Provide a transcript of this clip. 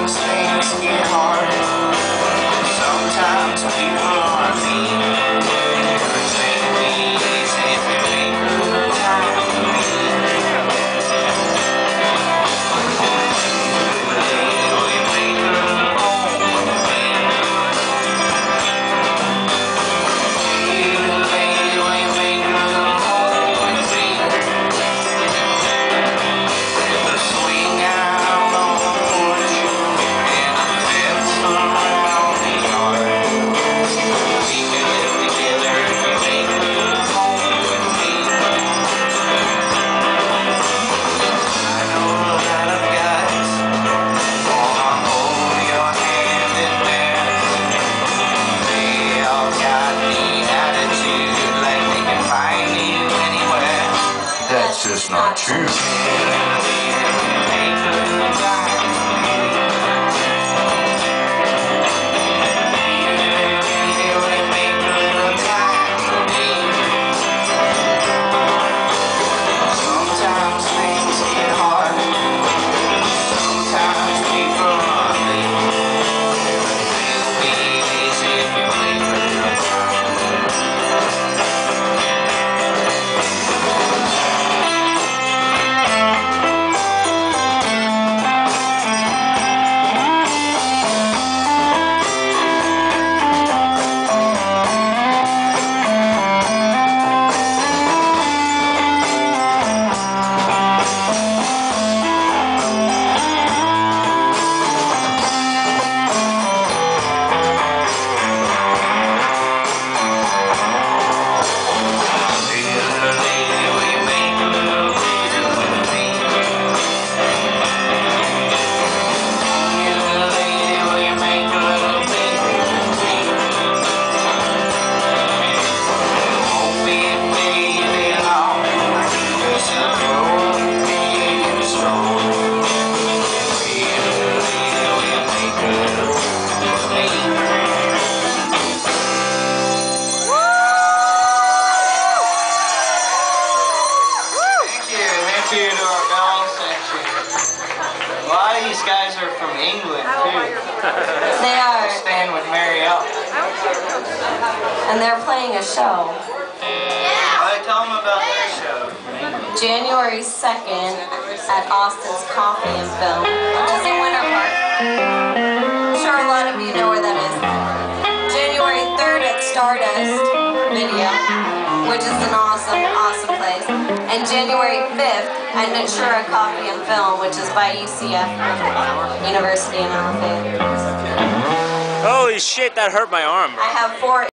Sometimes things get hard. Sometimes people are mean. Everything we easy if we make good time to be. We make good home with me. We make good home with me. The swing out on the porch and a fence around the yard. We can live together if we make good home with me. I know a lot of guys wanna hold your hand and dance. They all got the attitude like they can find you anywhere. That's just not true. Sometimes things get hard. Sometimes people are mean. It'll be easy if you make good time. To our bell section. A lot of these guys are from England too. They are. They're staying with Marielle. And they're playing a show. Tell them about their show. January 2nd at Austin's Coffee and Film, which is in Winter Park. I'm sure a lot of you know where that is. January 3rd at Stardust Video, which is an awesome place. And January 5th at Natura Coffee and Film, which is by UCF University in Alabama. Holy shit, that hurt my arm, bro. I have 4